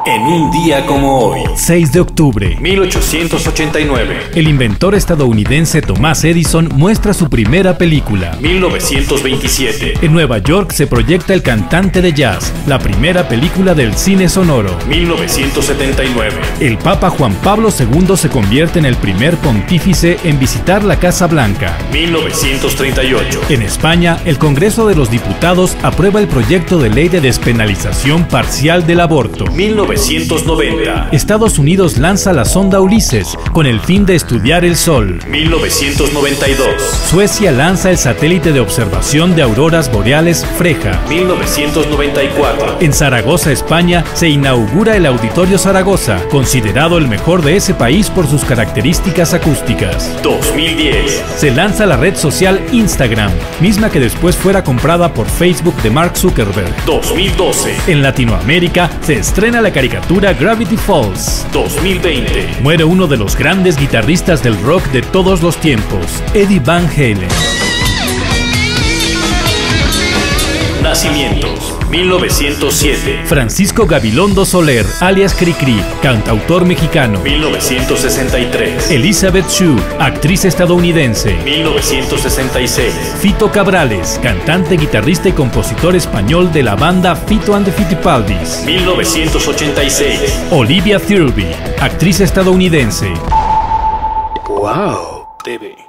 En un día como hoy, 6 de octubre, 1889, el inventor estadounidense Thomas Edison muestra su primera película. 1927, En Nueva York se proyecta El cantante de jazz, la primera película del cine sonoro. 1979, El Papa Juan Pablo II se convierte en el primer pontífice en visitar la Casa Blanca. 1938, En España, el Congreso de los Diputados aprueba el proyecto de ley de despenalización parcial del aborto. 1990, Estados Unidos lanza la sonda Ulises con el fin de estudiar el Sol. 1992, Suecia lanza el satélite de observación de auroras boreales Freja. 1994, En Zaragoza, España, se inaugura el Auditorio Zaragoza, considerado el mejor de ese país por sus características acústicas. 2010, Se lanza la red social Instagram, misma que después fuera comprada por Facebook de Mark Zuckerberg. 2012, En Latinoamérica, se estrena la caricatura Gravity Falls. 2020, Muere uno de los grandes guitarristas del rock de todos los tiempos, Eddie Van Halen. nacimientos. 1907, Francisco Gabilondo Soler, alias Cricri, cantautor mexicano. 1963, Elizabeth Shue, actriz estadounidense. 1966, Fito Cabrales, cantante, guitarrista y compositor español de la banda Fito and the Fitipaldis. 1986, Olivia Thirlby, actriz estadounidense. Wow TV.